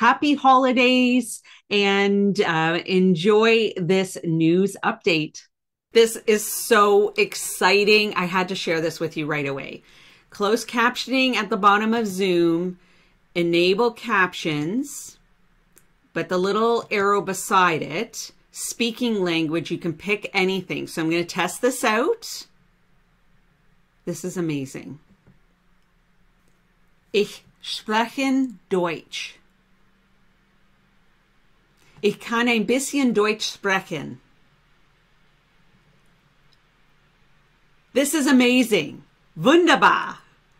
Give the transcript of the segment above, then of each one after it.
happy holidays and enjoy this news update. This is so exciting. I had to share this with you right away. Closed captioning at the bottom of Zoom, enable captions, but the little arrow beside it, speaking language, you can pick anything. So I'm going to test this out. This is amazing. Ich spreche Deutsch. Ich kann ein bisschen Deutsch sprechen. This is amazing. Wunderbar.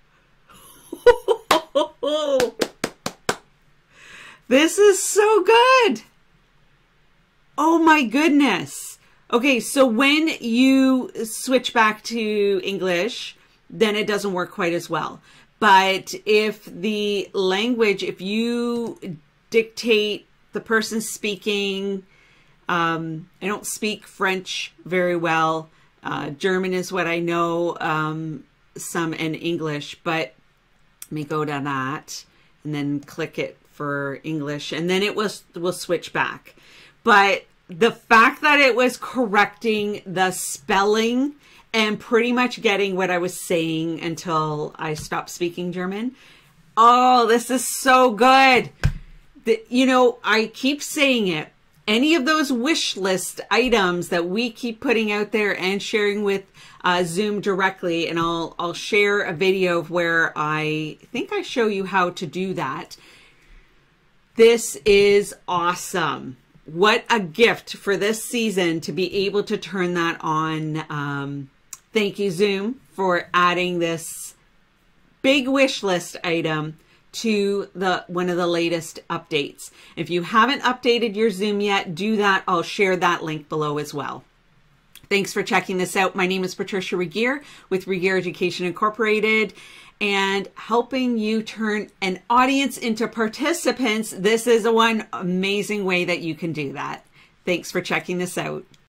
This is so good. Oh my goodness. Okay, so when you switch back to English, then it doesn't work quite as well. But if the language, if you dictate the person speaking, I don't speak French very well. German is what I know, some in English, but let me go to that and then click it for English, and then it will switch back. But the fact that it was correcting the spelling and pretty much getting what I was saying until I stopped speaking German. Oh, this is so good. You know, I keep saying it. Any of those wish list items that we keep putting out there and sharing with Zoom directly, and I'll share a video of where I think I show you how to do that. This is awesome. What a gift for this season to be able to turn that on. Thank you, Zoom, for adding this big wish list item to one of the latest updates. If you haven't updated your Zoom yet, do that. I'll share that link below as well. Thanks for checking this out. My name is Patricia Regier with Regier Education Incorporated, and helping you turn an audience into participants. This is one amazing way that you can do that. Thanks for checking this out.